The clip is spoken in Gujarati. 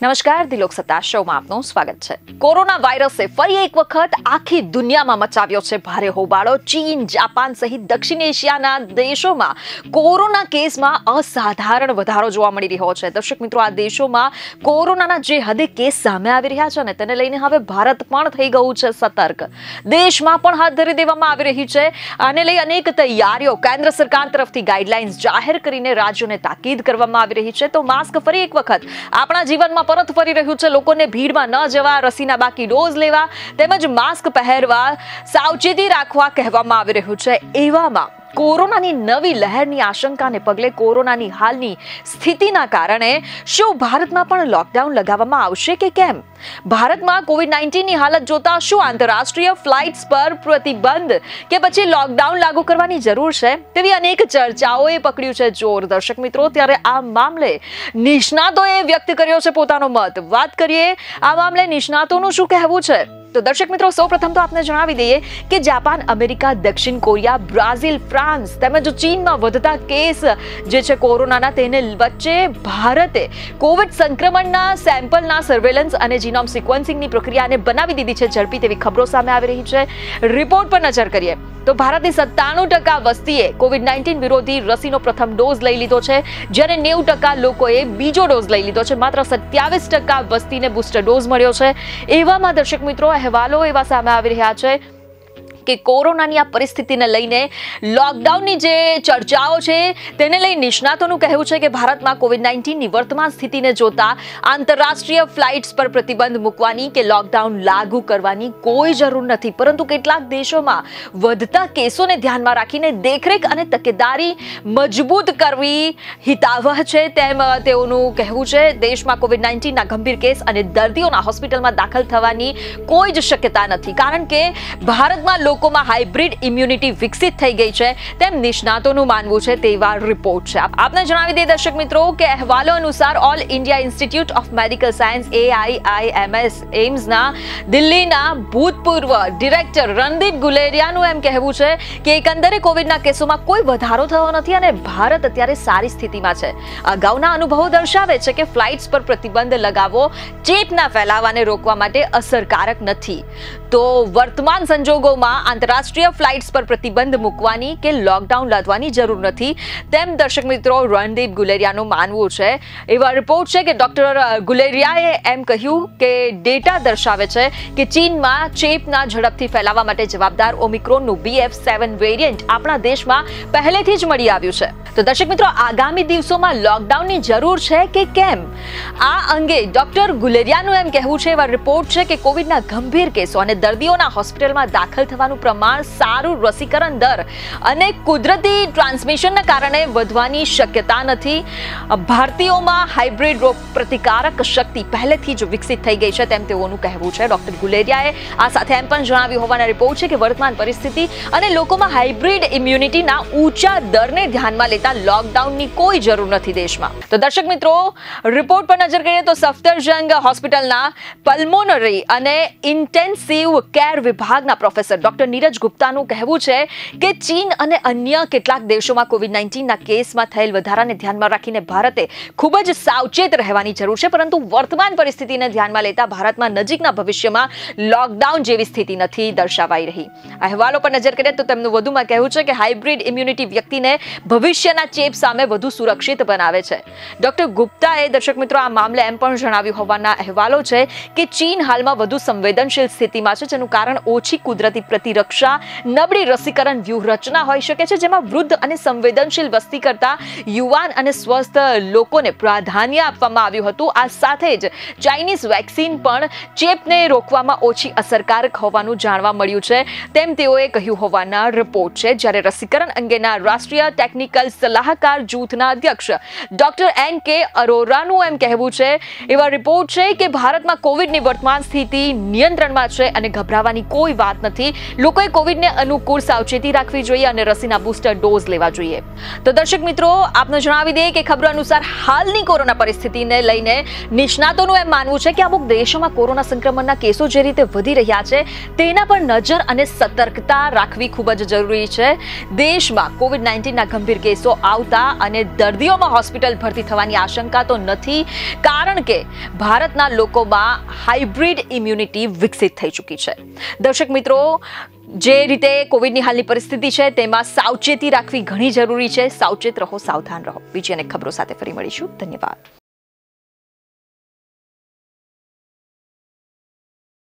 નમસ્કાર, દિલોક સત્તા શોમાં આપનું સ્વાગત છે। કોરોના વાયરસે ફરી એક વખત આખી દુનિયામાં મચાવ્યો છે ભારે હોબાળો। ચીન, જાપાન સહિત દક્ષિણ એશિયાના દેશોમાં કોરોના કેસમાં અસાધારણ વધારો જોવા મળી રહ્યો છે। દર્શક મિત્રો, આ દેશોમાં કોરોનાના જે હદે કેસ સામે આવી રહ્યા છે ને તેને લઈને હવે ભારત પણ થઈ ગયું છે સતર્ક। દેશમાં પણ હાથ ધરી દેવામાં આવી રહી છે। આને લઈ અનેક તૈયારીઓ કેન્દ્ર સરકાર તરફથી ગાઈડલાઇન્સ જાહેર કરીને રાજ્યોને તાકીદ કરવામાં આવી રહી છે। તો માસ્ક ફરી એક વખત આપણા જીવનમાં પરત ફરી રહ્યું છે। લોકોને ભીડમાં ન જવા, રસીના બાકી ડોઝ લેવા તેમજ માસ્ક પહેરવા, સાવચેતી રાખવા કહેવામાં આવી રહ્યું છે। એવામાં કોરોનાની નવી લહેરની આશંકાને પગલે કોરોનાની હાલની સ્થિતિના કારણે શું ભારતમાં પણ લોકડાઉન લગાવવામાં આવશે કે કેમ? ભારતમાં કોવિડ-19 ની હાલત જોતા શું આંતરરાષ્ટ્રીય ફ્લાઇટ્સ પર પ્રતિબંધ કે પછી લોકડાઉન લાગુ કરવાની જરૂર છે? તેવી અનેક ચર્ચાઓએ પકડ્યું છે જોર। દર્શક મિત્રો, ત્યારે આ મામલે નિષ્ણાતોએ વ્યક્ત કર્યો છે પોતાનો મત। વાત કરીએ આ મામલે નિષ્ણાતોનું શું કહેવું છે। તો દર્શક મિત્રો, સૌપ્રથમ તો આપને જણાવી દઈએ કે જાપાન, અમેરિકા, દક્ષિણ કોરિયા, બ્રાઝિલ, ફ્રાન્સ તેમજ ચીનમાં વધતા કેસ જે છે કોરોનાના, તેને વચ્ચે ભારતે કોવિડ સંક્રમણના સેમ્પલના સર્વેલન્સ અને જીનોમ સિક્વન્સિંગની પ્રક્રિયાને બનાવી દીધી છે ઝડપી, તેવી ખબરો સામે આવી રહી છે। રિપોર્ટ પર નજર કરીએ તો ભારતની 97% વસ્તીએ કોવિડ-19 વિરોધી રસીનો પ્રથમ ડોઝ લઈ લીધો છે, જ્યારે 90% લોકોએ બીજો ડોઝ લઈ લીધો છે। માત્ર 27% વસ્તીને બૂસ્ટર ડોઝ મળ્યો છે। એવામાં દર્શક મિત્રો, અહેવાલો એવા સામે આવી રહ્યા છે કે કોરોનાની આ પરિસ્થિતિને લઈને લોકડાઉનની જે ચર્ચાઓ છે તેને લઈ નિષ્ણાતોનું કહેવું છે કે ભારતમાં કોવિડ-19 ની વર્તમાન સ્થિતિને જોતા આંતરરાષ્ટ્રીય ફ્લાઇટ્સ પર પ્રતિબંધ મૂકવાની કે લોકડાઉન લાગુ કરવાની કોઈ જરૂર નથી, પરંતુ કેટલાક દેશોમાં વધતા કેસોને ધ્યાનમાં રાખીને દેખરેખ અને તકેદારી મજબૂત કરવી હિતાવહ છે, તેમ તેઓનું કહેવું છે। દેશમાં કોવિડ-19 ના ગંભીર કેસ અને દર્દીઓના હોસ્પિટલમાં દાખલ થવાની કોઈ જ શક્યતા નથી, કારણ કે ભારતમાં લોકોમાં હાઇબ્રિડ ઇમ્યુનિટી વિકસિત થઈ ગઈ છે, તેમ નિષ્ણાતોનું માનવું છે। તેવા રિપોર્ટ છે। આપને જણાવી દઈએ દર્શક મિત્રો કે અહેવાલો અનુસાર all India institute of medical science AIIMS એમ્સના દિલ્હીના ભૂતપૂર્વ ડિરેક્ટર રણદીપ ગુલેરિયાનું એમ કહેવું છે કે એકંદરે કોવિડના કેસોમાં કોઈ વધારો થયો નથી અને ભારત અત્યારે સારી સ્થિતિમાં છે। અગાઉના અનુભવો દર્શાવે છે કે ફ્લાઇટ્સ પર પ્રતિબંધ લગાવવો ચેપના ફેલાવાને રોકવા માટે અસરકારક નથી। તો વર્તમાન સંજોગોમાં આંતરરાષ્ટ્રીય ફ્લાઇટ્સ પર પ્રતિબંધ મૂકવાની કે લોકડાઉન લાદવાની જરૂર નથી, તેમ દર્શક મિત્રો રણદીપ ગુલેરિયાનું માનવું છે। એવા રિપોર્ટ છે કે ડોક્ટર ગુલેરિયાએ એમ કહ્યું કે ડેટા દર્શાવે છે કે ચીનમાં ચેપના ઝડપથી ફેલાવા માટે જવાબદાર ઓમિક્રોનનું BF7 વેરિયન્ટ આપણા દેશમાં પહેલેથી જ મળી આવ્યું છે। તો દર્શક મિત્રો, આગામી દિવસોમાં લોકડાઉનની જરૂર છે કે કેમ, આ અંગે ડોક્ટર ગુલેરિયાનું એમ કહેવું છે। એવા રિપોર્ટ છે કે કોવિડના ગંભીર કેસો અને દર્દીઓના હોસ્પિટલમાં દાખલ થવાનું પ્રમાણ, સારું રસીકરણ દર અને કુદરતી ટ્રાન્સમિશનના કારણે વધવાની શક્યતા નથી। ભારતીયોમાં હાઇબ્રિડ રોગ પ્રતિકારક શક્તિ પહેલેથી જ વિકસિત થઈ ગઈ છે, તેમ તેઓનું કહેવું છે। ડોક્ટર ગુલેરિયાએ આ સાથે એમ પણ જણાવ્યું હોવાના રિપોર્ટ છે કે વર્તમાન પરિસ્થિતિ અને લોકોમાં હાઇબ્રિડ ઇમ્યુનિટીના ઊંચા દરને ધ્યાનમાં લેતા લોકડાઉનની કોઈ જરૂર નથી દેશમાં। તો દર્શક મિત્રો, રિપોર્ટ પર નજર કરીએ તો સફદરજંગ હોસ્પિટલના પલ્મોનરી અને ઇન્ટેન્સિવ કેર વિભાગના પ્રોફેસર ડોક્ટર નીરજ ગુપ્તાનું કહેવું છે કે ચીન અને અન્ય કેટલાક દેશોમાં કોવિડ-19 ના કેસમાં થયેલ વધારાને ધ્યાનમાં રાખીને ભારતે ખૂબ જ સાવચેત રહેવાની જરૂર છે, પરંતુ વર્તમાન પરિસ્થિતિને ધ્યાનમાં લેતા ભારતમાં નજીકના ભવિષ્યમાં લોકડાઉન જેવી સ્થિતિ નથી દર્શાવાઈ રહી। અહેવાલો પર નજર કરીએ તો તેમનું વધુમાં કહેવું છે કે હાઇબ્રિડ ઇમ્યુનિટી વ્યક્તિને ભવિષ્યના ચેપ સામે વધુ સુરક્ષિત બનાવે છે। ડોક્ટર ગુપ્તાએ દર્શક મિત્રો આ મામલે એમ પણ જણાવ્યું હોવાના અહેવાલો છે કે ચીન હાલમાં વધુ સંવેદનશીલ સ્થિતિમાં છે, જેનું કારણ ઓછી કુદરતી પ્રતિરક્ષા, નબળી રસીકરણ વ્યૂહરચના હોઈ શકે છે, જેમાં વૃદ્ધ અને સંવેદનશીલ વસ્તી કરતા યુવાન અને સ્વસ્થ લોકોને પ્રાધાન્ય આપવામાં આવ્યું હતું। આ સાથે જ ચાઇનીઝ વેક્સિન પણ ચેપને રોકવામાં ઓછી અસરકારક હોવાનું જાણવા મળ્યું છે, તેમ તેઓએ કહ્યું હોવાના રિપોર્ટ છે। જ્યારે રસીકરણ અંગેના રાષ્ટ્રીય ટેકનિકલ સલાહકાર જૂથના અધ્યક્ષ ડોક્ટર NK અરોરાનું એમ કહેવું છે, એવા રિપોર્ટ છે કે ભારતમાં કોવિડની વર્તમાન સ્થિતિ નિયંત્રણમાં છે અને ગભરાવાની કોઈ વાત નથી। લોકોએ કોવિડને અનુકૂળ સાવચેતી રાખવી જોઈએ અને રસીના બૂસ્ટર ડોઝ લેવા જોઈએ. તો દર્શક મિત્રો, આપને જણાવી દઈએ કે ખબરો અનુસાર હાલની કોરોના પરિસ્થિતિને લઈને નિષ્ણાતોનું એમ માનવું છે કે અમુક દેશોમાં કોરોના સંક્રમણના કેસો જે રીતે વધી રહ્યા છે તેના પર નજર અને સતર્કતા રાખવી ખૂબ જ જરૂરી છે. દેશમાં કોવિડ-19ના ગંભીર કેસો આવતા અને દર્દીઓમાં હોસ્પિટલ ભરતી થવાની આશંકા તો નથી, કારણ કે ભારતના લોકોમાં હાઇબ્રિડ ઇમ્યુનિટી વિકસિત થઈ ચૂકી છે. દર્શક મિત્રો, જે રીતે કોવિડની હાલની પરિસ્થિતિ છે તેમાં સાવચેતી રાખવી ઘણી જરૂરી છે. સાવચેત રહો, સાવધાન રહો. બીજી અનેક ખબરો સાથે ફરી મળીશું. ધન્યવાદ.